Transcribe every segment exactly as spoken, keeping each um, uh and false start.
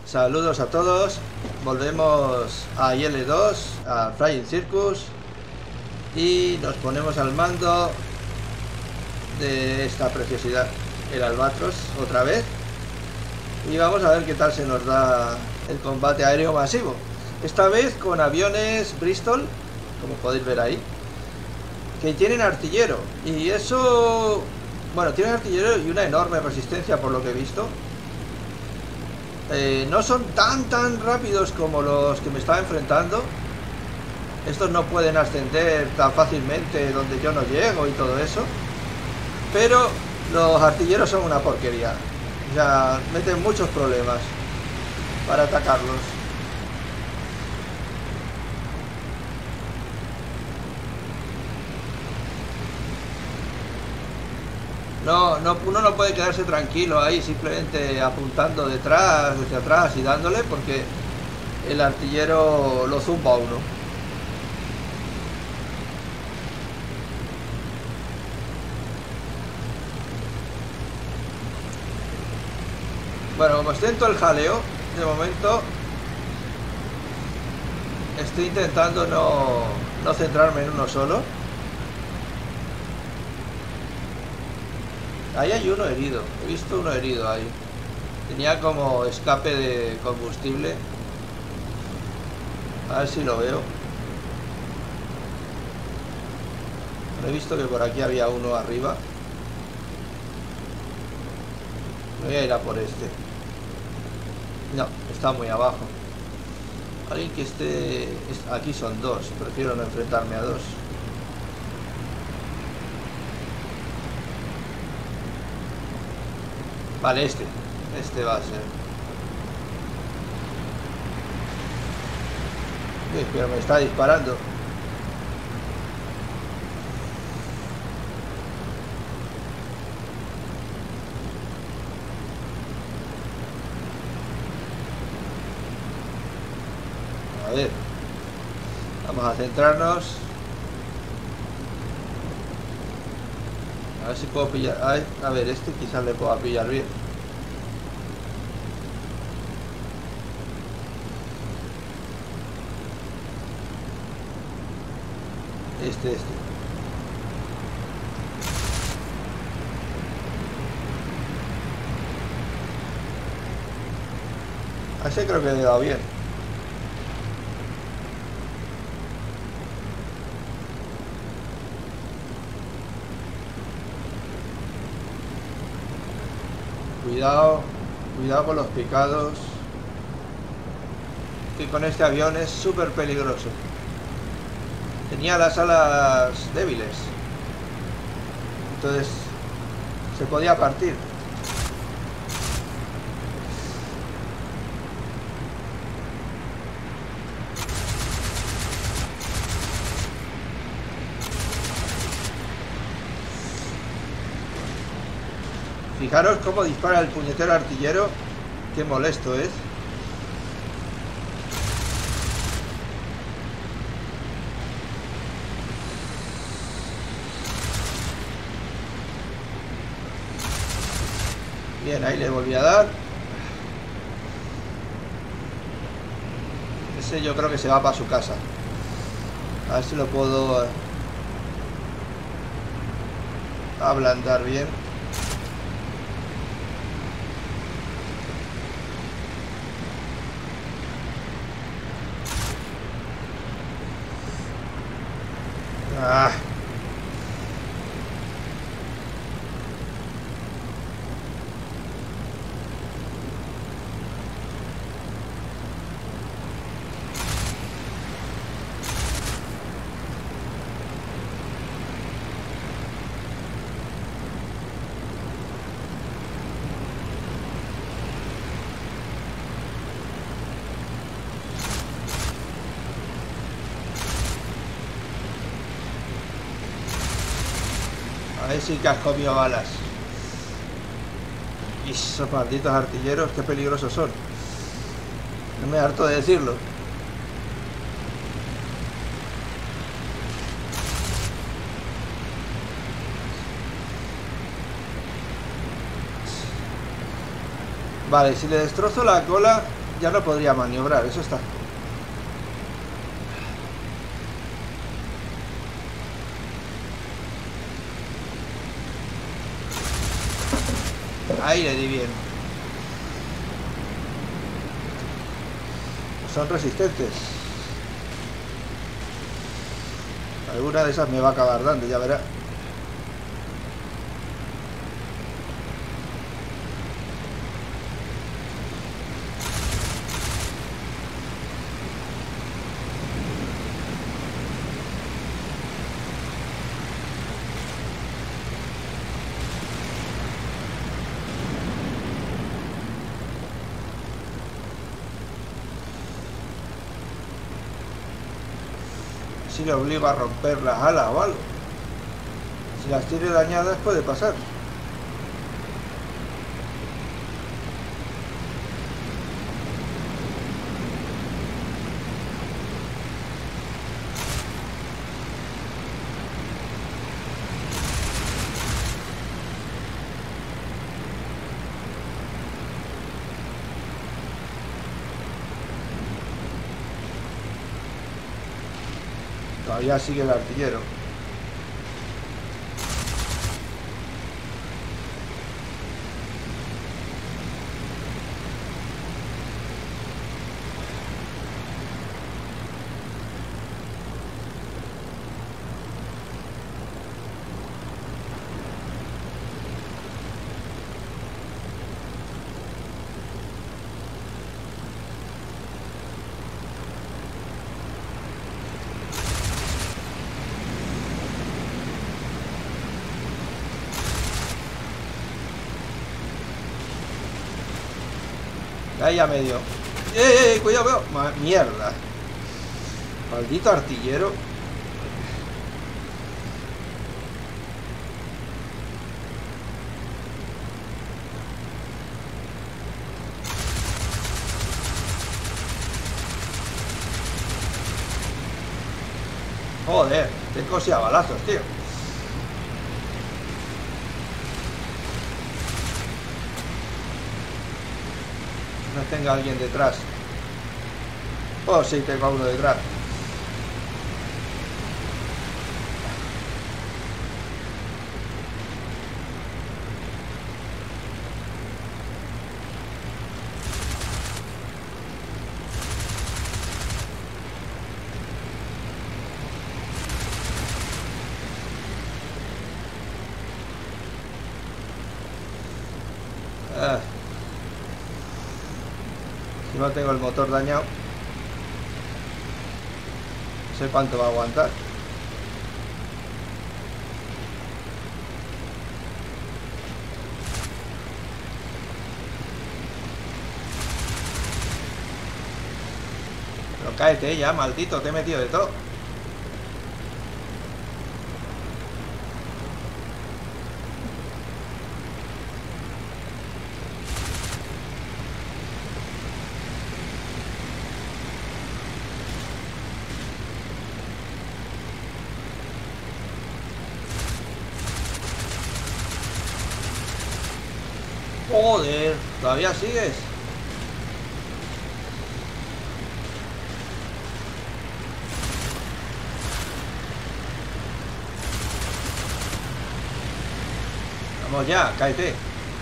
Saludos a todos. Volvemos a I L dos, a Flying Circus, y nos ponemos al mando de esta preciosidad, el Albatros, otra vez. Y vamos a ver qué tal se nos da el combate aéreo masivo. Esta vez con aviones Bristol, como podéis ver ahí, que tienen artillero. Y eso, bueno, tienen artillero y una enorme resistencia por lo que he visto. Eh, no son tan tan rápidos como los que me estaba enfrentando. Estos no pueden ascender tan fácilmente donde yo no llego y todo eso. Pero los artilleros son una porquería. O sea, meten muchos problemas para atacarlos. No, no, uno no puede quedarse tranquilo ahí simplemente apuntando detrás, desde atrás y dándole, porque el artillero lo zumba a uno. Bueno, como estoy en todo el jaleo, de momento estoy intentando no, no centrarme en uno solo. Ahí hay uno herido, he visto uno herido ahí. Tenía como escape de combustible. A ver si lo veo. He visto que por aquí había uno arriba. Voy a ir a por este. No, está muy abajo. Alguien que esté... Aquí son dos, prefiero no enfrentarme a dos. Vale, este. Este va a ser. Uy, pero me está disparando. A ver. Vamos a centrarnos. A ver si puedo pillar. A ver, este quizás le pueda pillar bien. Este, este. A ese creo que le he dado bien. Cuidado, cuidado con los picados. Que con este avión es súper peligroso. Tenía las alas débiles, entonces se podía partir. Fijaros cómo dispara el puñetero artillero. Qué molesto es. Bien, ahí le volví a dar. Ese yo creo que se va para su casa. A ver si lo puedo ablandar bien. Ah. A ver si que has comido balas. Y esos malditos artilleros, qué peligrosos son. No me harto de decirlo. Vale, si le destrozo la cola, ya no podría maniobrar, eso está. Ahí le di bien. Son resistentes. Alguna de esas me va a acabar dando, ya verá. Si le obliga a romper las alas o algo. Si las tiene dañadas puede pasar. Todavía sigue el artillero. Ahí ya medio. ¡Eh, eh, eh! Cuidado, cuidado. Ma mierda. Maldito artillero. Joder, te cosía balazos, tío. No tenga alguien detrás. Oh, sí, tengo a uno detrás. Ah. No tengo el motor dañado. No sé cuánto va a aguantar. Pero cáete ya, maldito, te he metido de todo. Joder, ¿todavía sigues? Vamos ya, cáete.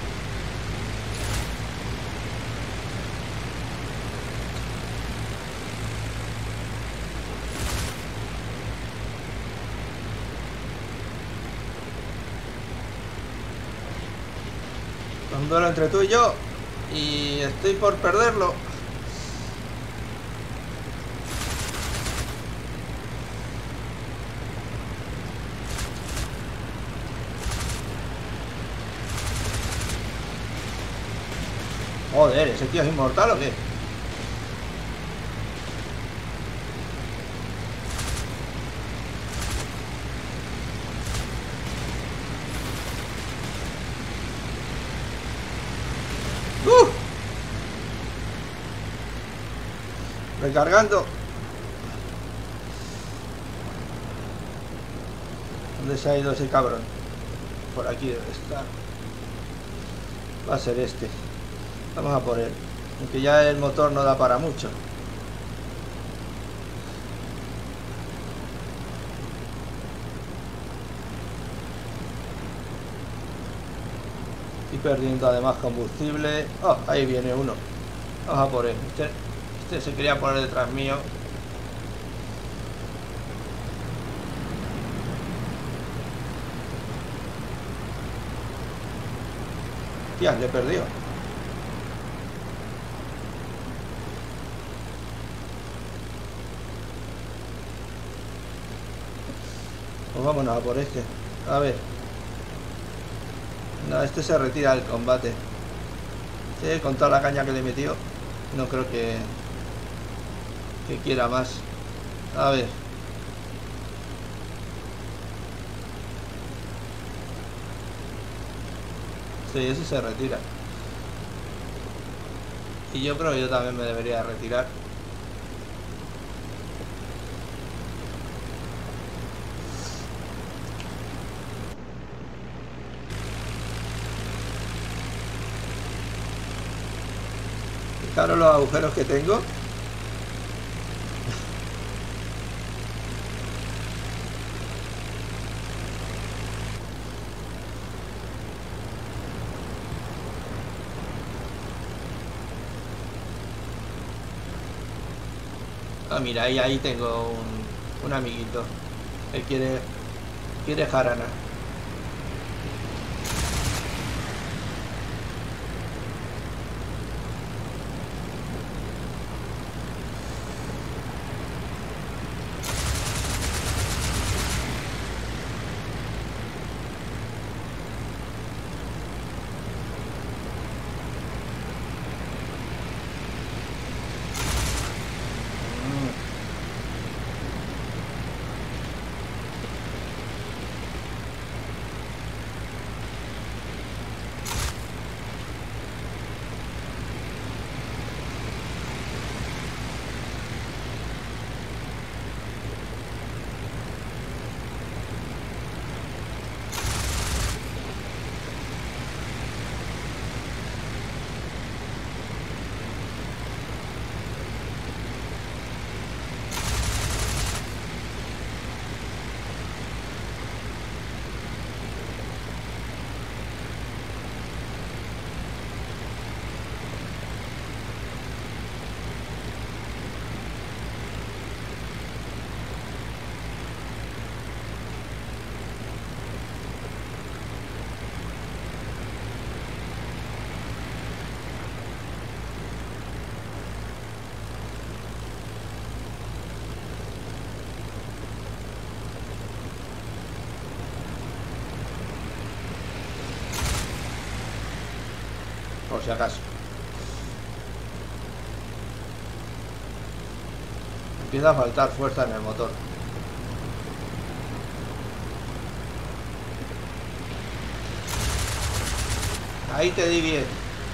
Un duelo entre tú y yo. Y estoy por perderlo. Joder, ¿ese tío es inmortal o qué? ¡Uh! Recargando. ¿Dónde se ha ido ese cabrón? Por aquí debe estar. Va a ser este. Vamos a por él. Aunque ya el motor no da para mucho. Estoy perdiendo además combustible. Oh, ahí viene uno. Vamos a por él. Este, este se quería poner detrás mío. Tía, le he perdido. Pues vámonos a por este. A ver. No, este se retira del combate. Sí, con toda la caña que le metió. No creo que Que quiera más. A ver. Sí, ese se retira. Y yo creo que yo también me debería retirar. Fijaros los agujeros que tengo. Ah, mira, ahí, ahí tengo un, un amiguito que quiere, quiere jarana. Por si acaso. Empieza a faltar fuerza en el motor. Ahí te di bien.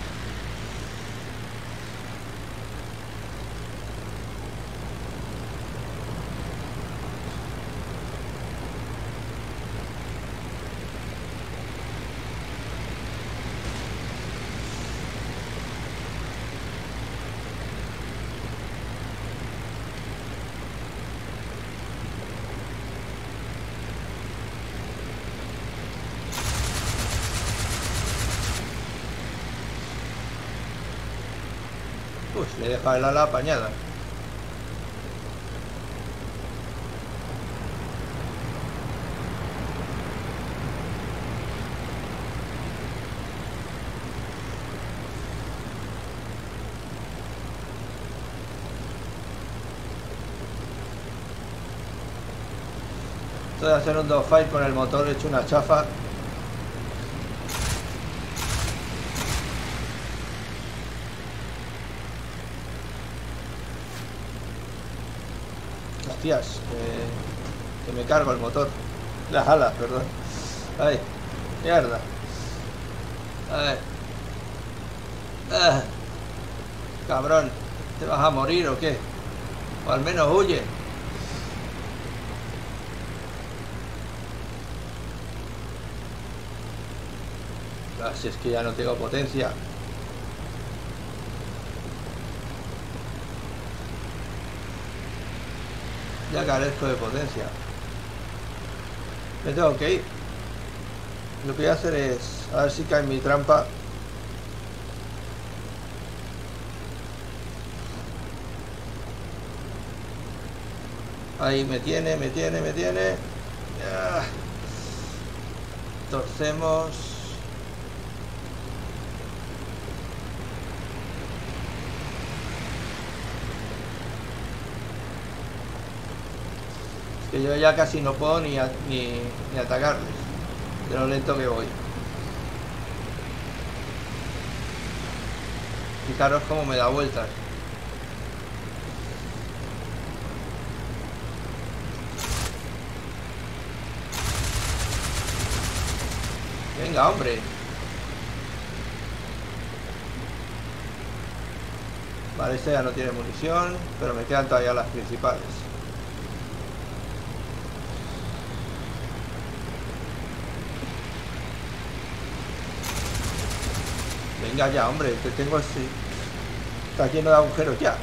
Uy, le he dejado el ala apañada. Esto de hacer un dogfight con el motor hecho una chafa. Hostias, que, que me cargo el motor. Las alas, perdón. Ay, mierda. A ver. Ah, cabrón, ¿te vas a morir o qué? O al menos huye. Ah, si es que ya no tengo potencia. Ya carezco de potencia. Me tengo que ir. Lo que voy a hacer es a ver si cae en mi trampa. Ahí me tiene, me tiene, me tiene. Ah. Torcemos. Es que yo ya casi no puedo ni, a, ni, ni atacarles, de lo lento que voy. Fijaros cómo me da vueltas. Venga, hombre. Vale, este ya no tiene munición, pero me quedan todavía las principales. Venga ya, hombre, que tengo este... Está lleno de agujeros ya.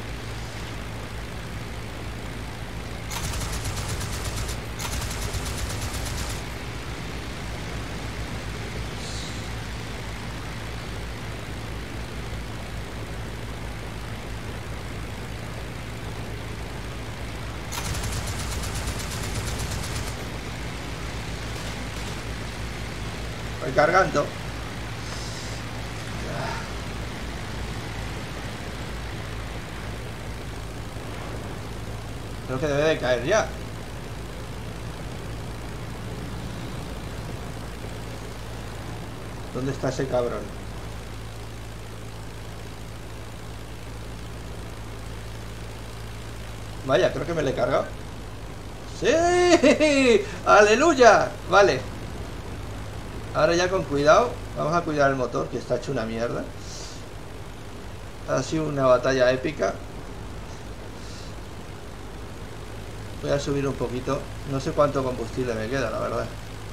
Voy cargando. Creo que debe de caer ya. ¿Dónde está ese cabrón? Vaya, creo que me le he cargado. ¡Sí! ¡Aleluya! Vale. Ahora ya con cuidado. Vamos a cuidar el motor, que está hecho una mierda. Ha sido una batalla épica. Voy a subir un poquito. No sé cuánto combustible me queda, la verdad.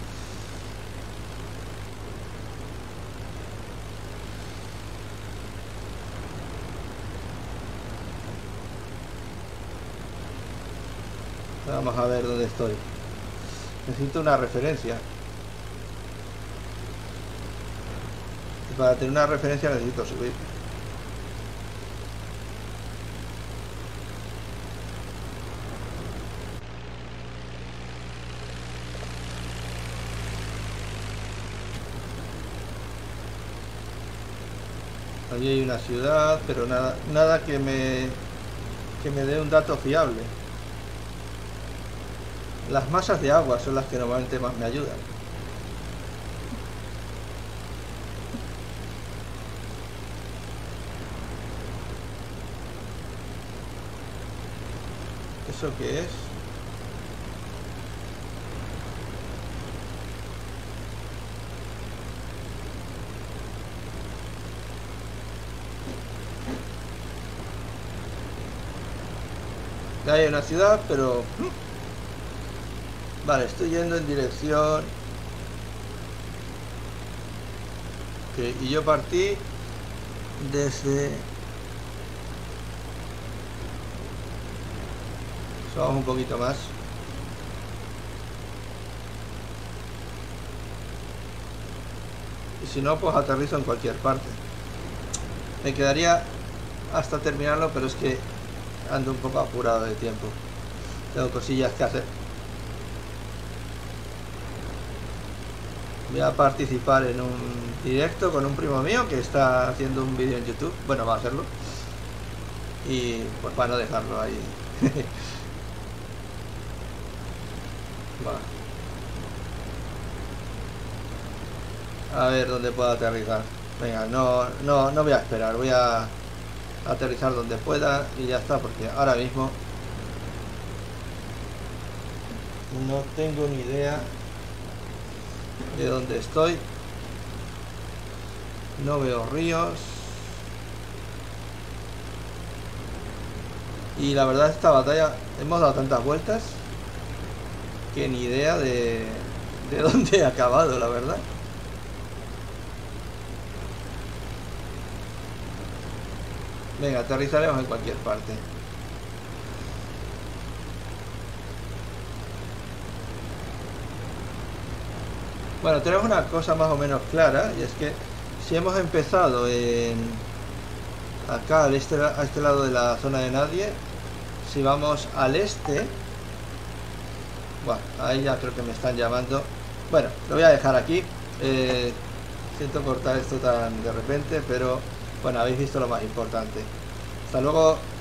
Vamos a ver dónde estoy. Necesito una referencia. Y para tener una referencia necesito subir. Allí hay una ciudad, pero nada, nada que me que me dé un dato fiable. Las masas de agua son las que normalmente más me ayudan. ¿Eso qué es? Hay una ciudad, pero... Vale, estoy yendo en dirección... Okay, y yo partí desde... Vamos un poquito más. Y si no, pues aterrizo en cualquier parte. Me quedaría hasta terminarlo, pero es que ando un poco apurado de tiempo. Tengo cosillas que hacer. Voy a participar en un directo con un primo mío que está haciendo un vídeo en YouTube. Bueno, va a hacerlo. Y pues para no dejarlo ahí. Va. A ver dónde puedo aterrizar. Venga, no, no, no voy a esperar. Voy a aterrizar donde pueda y ya está, porque ahora mismo no tengo ni idea de dónde estoy. No veo ríos. Y la verdad, esta batalla hemos dado tantas vueltas que ni idea de, de dónde he acabado, la verdad. Venga, aterrizaremos en cualquier parte. Bueno, tenemos una cosa más o menos clara, y es que si hemos empezado en acá al este, a este lado de la zona de nadie, si vamos al este, bueno, ahí ya creo que me están llamando. Bueno, lo voy a dejar aquí. eh, siento cortar esto tan de repente, pero bueno, habéis visto lo más importante. Hasta luego.